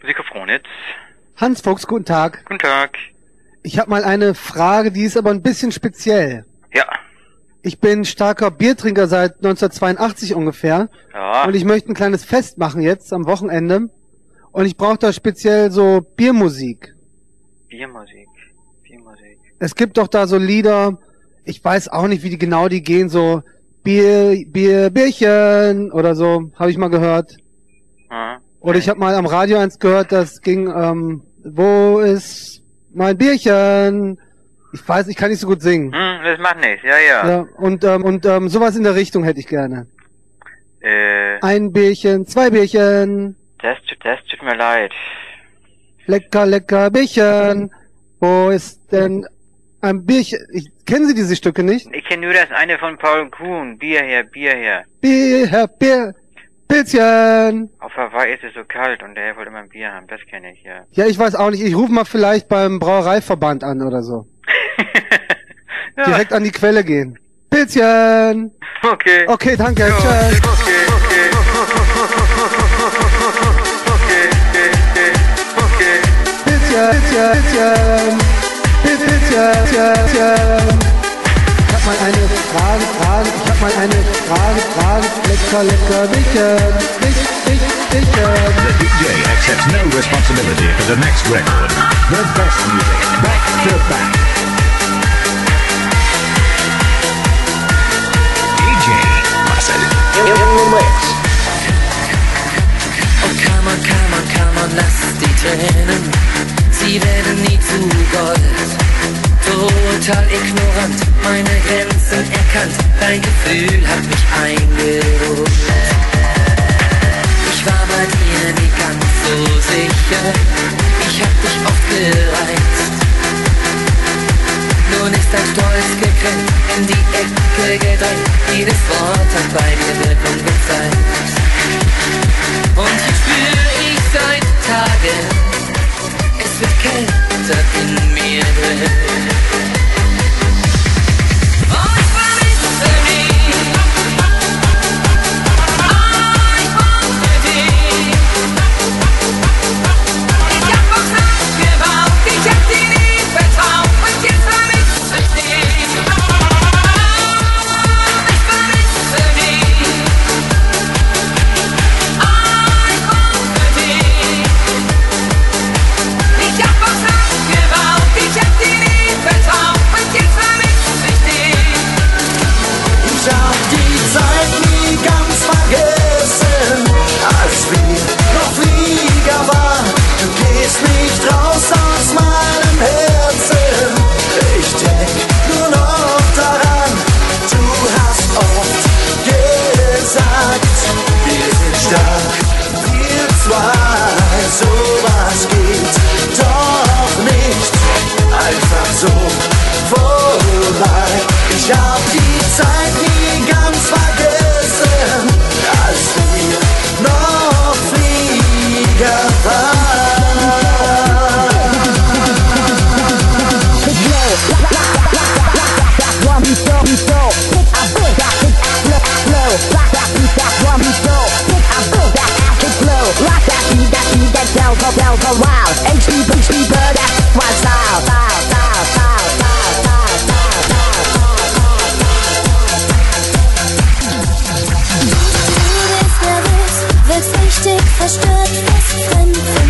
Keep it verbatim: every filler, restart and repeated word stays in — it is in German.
Musikofronitz. Hans Fuchs, guten Tag. Guten Tag. Ich habe mal eine Frage, die ist aber ein bisschen speziell. Ja. Ich bin starker Biertrinker seit neunzehnhundertzweiundachtzig ungefähr. Ja. Und ich möchte ein kleines Fest machen jetzt am Wochenende. Und ich brauche da speziell so Biermusik. Biermusik. Biermusik. Es gibt doch da so Lieder, ich weiß auch nicht, wie die genau die gehen, so Bier, Bier, Bierchen oder so, habe ich mal gehört. Ja. Oder ich habe mal am Radio eins gehört, das ging, ähm, wo ist mein Bierchen? Ich weiß, ich kann nicht so gut singen. Hm, das macht nichts, ja, ja. Ja, und ähm, und ähm, sowas in der Richtung hätte ich gerne. Äh, Ein Bierchen, zwei Bierchen, das, das tut mir leid. lecker, lecker Bierchen. Wo ist denn ein Bierchen? Ich, kennen Sie diese Stücke nicht? Ich kenne nur das eine von Paul Kuhn. Bier her, Bier her. Bier, Herr Bier, Pilzchen. Auf Hawaii ist es so kalt und der wollte immer ein Bier haben. Das kenne ich, ja. Ja, ich weiß auch nicht. Ich rufe mal vielleicht beim Brauereiverband an oder so. Ja. Direkt an die Quelle gehen. Pilzchen. Okay. Okay, danke. Jo, Tschüss. okay, okay. Okay, okay, okay. Pilzchen, Pilzchen, Pilzchen. Pilzchen, Pilzchen. Ich hab mal eine Frage, Frage. Ich hab mal eine Frage, Frage. Lecker, lecker Bierchen. Bich, bich, Bierchen. The D J accepts no responsibility for the next record. The best music, back to back. D J Marcel in the mix. Oh, come on, come on, come on, lass die Tränen. Sie werden nie zu Gold. Total ignorant, meine Grenzen erkannt. Dein Gefühl hat mich eingeholt. Ich war bei dir nie ganz so sicher. Ich hab dich oft gereizt. Nun ist dein Stolz gekränkt, in die Ecke gedrängt. Jedes Wort hat bei dir Wirkung gezeigt. Und jetzt spür ich seit Tagen, es wird kälter in mir drin. Oh, ich vermisse dich. Oh, ich brauche dich. Ich hab was aufgebaut, ich hab dir nie vertraut. Und jetzt vermisse ich dich. Oh, ich vermisse dich. Oh, ich brauche dich. Ich hab was aufgebaut, ich hab dir nie vertraut. Und jetzt vermisse ich dich. Ich hab die Zeit nie ganz vergessen, als wir noch Flieger waren. Du gehst nicht raus aus meinem Herzen. Ich denk nur noch daran. Du hast oft gesagt, wir sind stark, wir zwei. Sowas geht doch nicht einfach so vorbei. Ich hab die Zeit nie ganz vergessen, als wir noch Flieger waren. Du bist nervös, wirkst richtig verstört, fast fremd.